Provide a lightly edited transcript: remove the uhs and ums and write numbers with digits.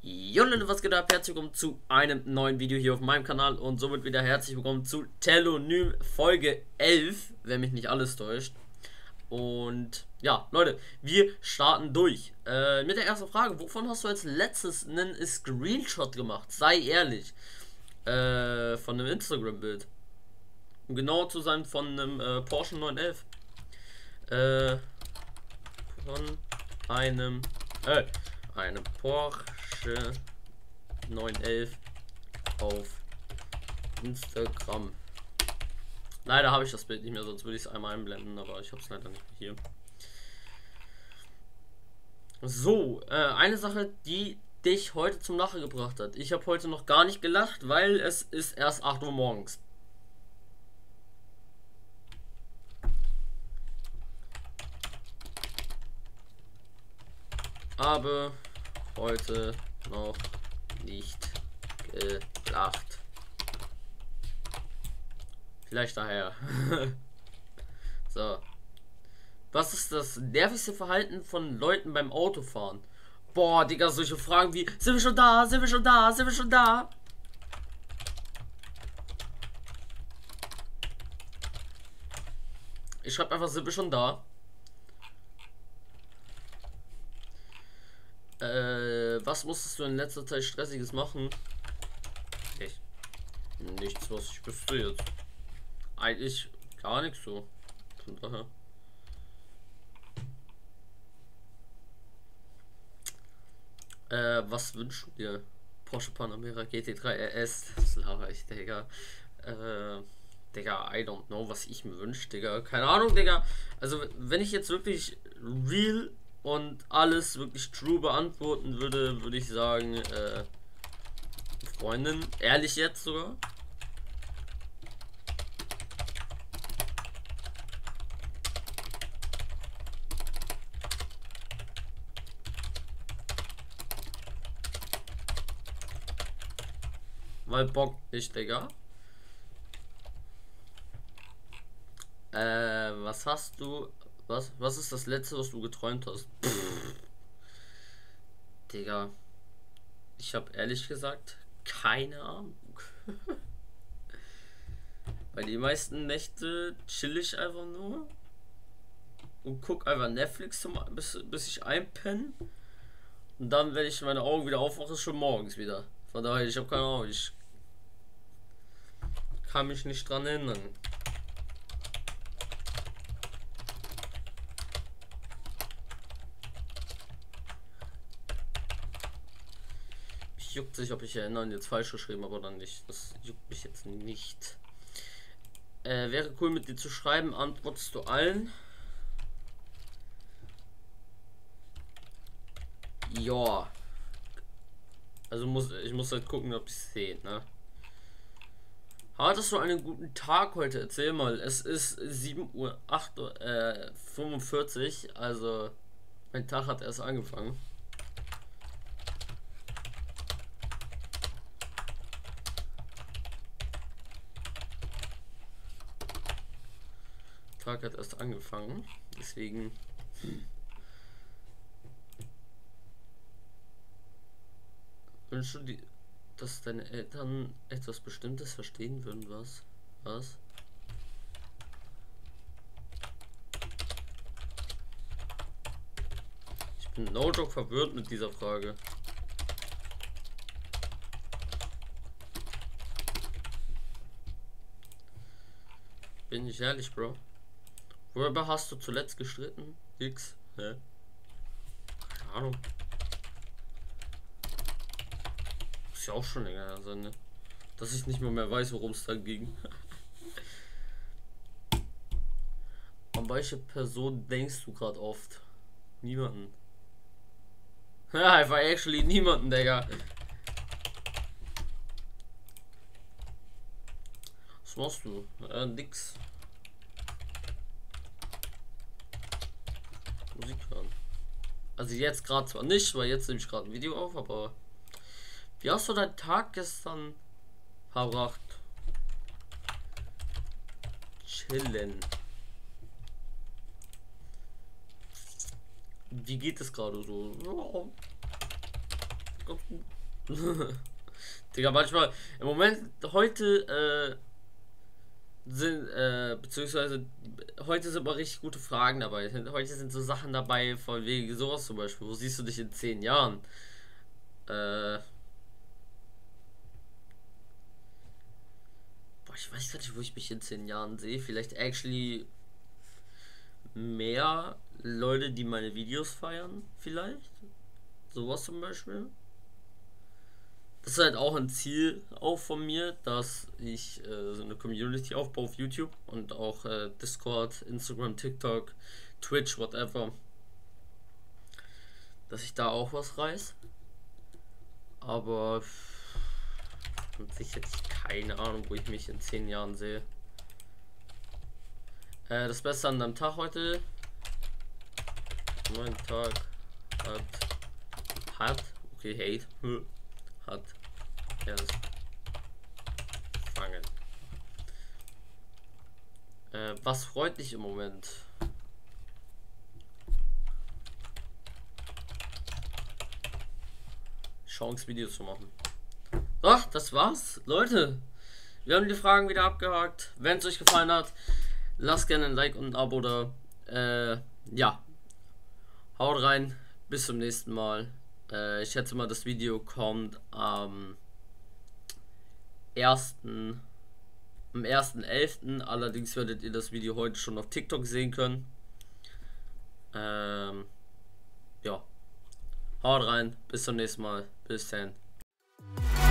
Jo Leute, was geht ab? Herzlich willkommen zu einem neuen Video hier auf meinem Kanal und somit wieder herzlich willkommen zu Telonym Folge 11, wenn mich nicht alles täuscht. Und ja, Leute, wir starten durch. Mit der ersten Frage: Wovon hast du als letztes einen Screenshot gemacht? Sei ehrlich. Von einem Instagram-Bild. Um genauer zu sein, von einem Porsche 911. Von einem Porsche 911 auf Instagram. Leider habe ich das Bild nicht mehr, sonst würde ich es einmal einblenden, aber ich habe es leider nicht mehr hier. So, eine Sache, die dich heute zum Lachen gebracht hat. Ich habe heute noch gar nicht gelacht, weil es ist erst 8 Uhr morgens. Habe heute noch nicht gelacht. Vielleicht daher. So. Was ist das nervigste Verhalten von Leuten beim Autofahren? Boah, Digga, solche Fragen wie: Sind wir schon da? Sind wir schon da? Sind wir schon da? Ich schreibe einfach: Sind wir schon da? Was musstest du in letzter Zeit Stressiges machen? Nichts, was ich wüsste jetzt. Eigentlich gar nichts so. Von daher. Was wünschst du dir? Porsche Panamera GT3 RS. Das laber ich, Digga. Digga, I don't know, was ich mir wünsche, Digga. Keine Ahnung, Digga. Also, wenn ich jetzt wirklich real und alles wirklich true beantworten würde, würde ich sagen, Freundin. Ehrlich jetzt sogar. Weil Bock nicht, Digga. Was hast du... Was ist das letzte, was du geträumt hast? Digga. Ich habe ehrlich gesagt keine Ahnung. Weil die meisten Nächte chill ich einfach nur und guck einfach Netflix bis ich einpenne. Und dann, wenn ich meine Augen wieder aufmache, ist schon morgens wieder. Von daher, ich habe keine Ahnung. Ich kann mich nicht dran erinnern. Juckt sich, ob ich erinnern jetzt falsch geschrieben habe oder nicht. Das juckt mich jetzt nicht. Wäre cool mit dir zu schreiben. Antwortest du allen? Ja. Also ich muss halt gucken, ob ich es sehe, ne? Hattest du einen guten Tag heute? Erzähl mal. Es ist 7 Uhr, 8 Uhr, 45. Also mein Tag hat erst angefangen. Tag hat erst angefangen, deswegen wünschst du dir, dass deine Eltern etwas Bestimmtes verstehen würden? Was? Ich bin no joke verwirrt mit dieser Frage. Bin ich ehrlich, Bro? Worüber hast du zuletzt gestritten? X? Hä? Keine Ahnung. Ist ja auch schon länger sein, ne? Dass ich nicht mehr weiß, worum es da ging. An welche Person denkst du gerade oft? Niemanden. Ja, einfach actually niemanden, Digga. Was machst du? Nix. Musik hören. Also jetzt gerade zwar nicht, weil jetzt nehme ich gerade ein Video auf, aber wie hast du deinen Tag gestern verbracht? Chillen. Wie geht es gerade so? Ja, ganz gut. Digga, manchmal, im Moment, heute, beziehungsweise, heute sind mal richtig gute Fragen dabei. Heute sind so Sachen dabei, von wegen sowas zum Beispiel. Wo siehst du dich in 10 Jahren? Boah, ich weiß gar nicht, wo ich mich in 10 Jahren sehe. Vielleicht actually mehr Leute, die meine Videos feiern, vielleicht. Sowas zum Beispiel. Das ist halt auch ein Ziel auch von mir, dass ich so eine Community aufbaue auf YouTube und auch Discord, Instagram, TikTok, Twitch, whatever. Dass ich da auch was reiß. Aber an sich hätte ich keine Ahnung, wo ich mich in 10 Jahren sehe. Das Beste an deinem Tag heute. Mein Tag hat okay, hate, hat erst fangen. Was freut dich im Moment? Chance, Videos zu machen. Ach, das war's, Leute. Wir haben die Fragen wieder abgehakt. Wenn es euch gefallen hat, lasst gerne ein Like und ein Abo da. Ja, haut rein. Bis zum nächsten Mal. Ich schätze mal, das Video kommt am 1.11. Allerdings werdet ihr das Video heute schon auf TikTok sehen können. Ja. Haut rein. Bis zum nächsten Mal. Bis dann.